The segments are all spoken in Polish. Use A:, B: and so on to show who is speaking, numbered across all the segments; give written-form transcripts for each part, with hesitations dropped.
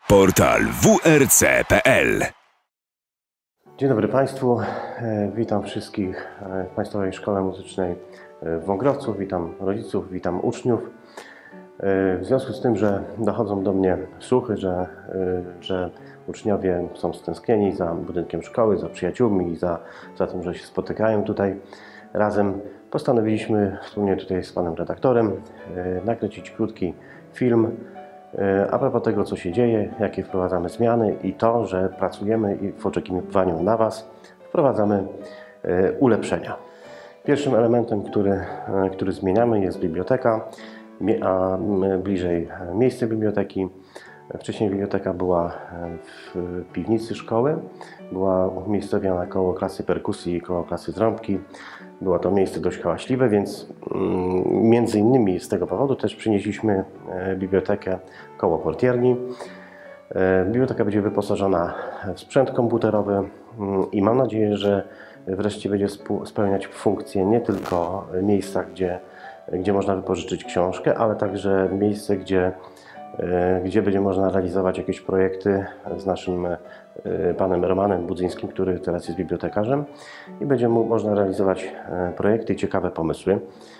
A: Portal wrc.pl.
B: Dzień dobry Państwu, witam wszystkich w Państwowej Szkole Muzycznej w Wągrowcu, witam rodziców, witam uczniów. W związku z tym, że dochodzą do mnie słuchy, że uczniowie są stęsknieni za budynkiem szkoły, za przyjaciółmi i za tym, że się spotykają tutaj razem, postanowiliśmy wspólnie tutaj z panem redaktorem nakręcić krótki film a propos tego, co się dzieje, jakie wprowadzamy zmiany i to, że pracujemy i w oczekiwaniu na Was wprowadzamy ulepszenia. Pierwszym elementem, który zmieniamy, jest biblioteka, a bliżej miejsce biblioteki. Wcześniej biblioteka była w piwnicy szkoły, była umiejscowiona koło klasy perkusji i koło klasy trąbki. Było to miejsce dość hałaśliwe, więc między innymi z tego powodu też przynieśliśmy bibliotekę koło portierni. Biblioteka będzie wyposażona w sprzęt komputerowy i mam nadzieję, że wreszcie będzie spełniać funkcję nie tylko miejsca, gdzie można wypożyczyć książkę, ale także miejsce, gdzie będzie można realizować jakieś projekty z naszym panem Romanem Budzyńskim, który teraz jest bibliotekarzem, i będzie można realizować projekty i ciekawe pomysły.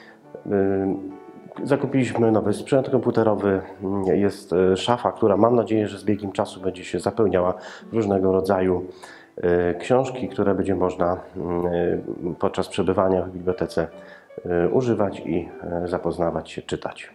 B: Zakupiliśmy nowy sprzęt komputerowy, jest szafa, która mam nadzieję, że z biegiem czasu będzie się zapełniała różnego rodzaju książki, które będzie można podczas przebywania w bibliotece używać i zapoznawać się, czytać.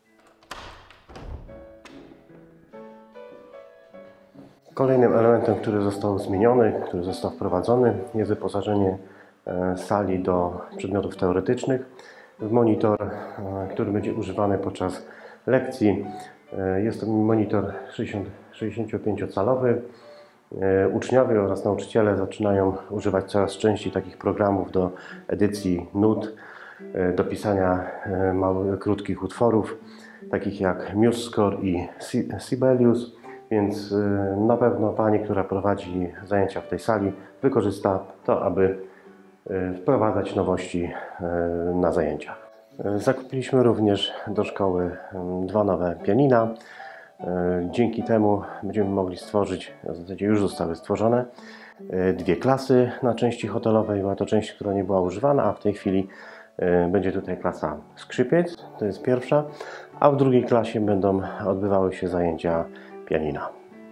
B: Kolejnym elementem, który został zmieniony, który został wprowadzony, jest wyposażenie sali do przedmiotów teoretycznych w monitor, który będzie używany podczas lekcji. Jest to monitor 65-calowy. Uczniowie oraz nauczyciele zaczynają używać coraz częściej takich programów do edycji nut, do pisania małych, krótkich utworów, takich jak MuseScore i Sibelius. Więc na pewno pani, która prowadzi zajęcia w tej sali, wykorzysta to, aby wprowadzać nowości na zajęciach. Zakupiliśmy również do szkoły 2 nowe pianina. Dzięki temu będziemy mogli stworzyć, w zasadzie już zostały stworzone, 2 klasy na części hotelowej. Była to część, która nie była używana, a w tej chwili będzie tutaj klasa skrzypiec, to jest pierwsza, a w drugiej klasie będą odbywały się zajęcia pianina.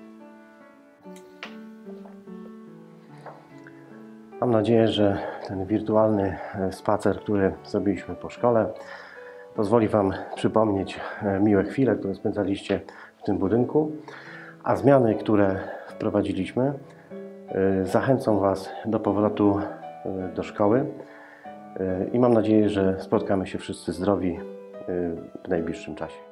B: Mam nadzieję, że ten wirtualny spacer, który zrobiliśmy po szkole, pozwoli Wam przypomnieć miłe chwile, które spędzaliście w tym budynku, a zmiany, które wprowadziliśmy, zachęcą Was do powrotu do szkoły i mam nadzieję, że spotkamy się wszyscy zdrowi w najbliższym czasie.